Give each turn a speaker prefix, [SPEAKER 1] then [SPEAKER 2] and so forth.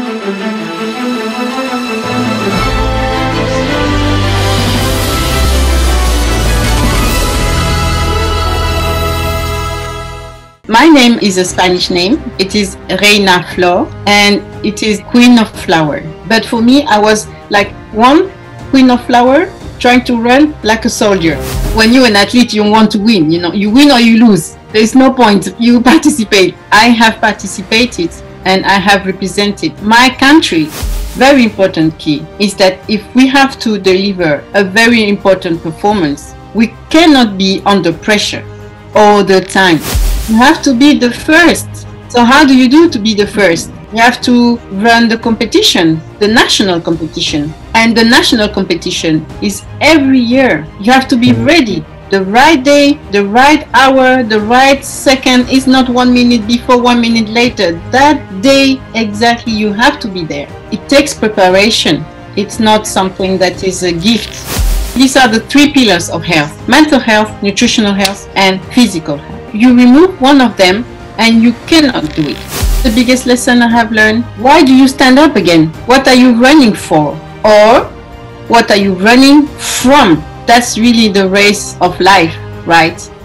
[SPEAKER 1] My name is a Spanish name. It is Reina Flor, and it is Queen of Flower. But for me, I was like one Queen of Flower trying to run like a soldier. When you're an athlete, you want to win. You know, you win or you lose. There's no point. You participate. I have participated and I have represented my country. Very important key is that if we have to deliver a very important performance, we cannot be under pressure all the time. You have to be the first. So how do you do to be the first? You have to run the competition, the national competition. And the national competition is every year. You have to be ready. The right day, the right hour, the right second is not 1 minute before, 1 minute later. That day exactly you have to be there. It takes preparation. It's not something that is a gift. These are the 3 pillars of health: mental health, nutritional health, and physical health. You remove one of them and you cannot do it. The biggest lesson I have learned: why do you stand up again? What are you running for? Or what are you running from? That's really the race of life, right?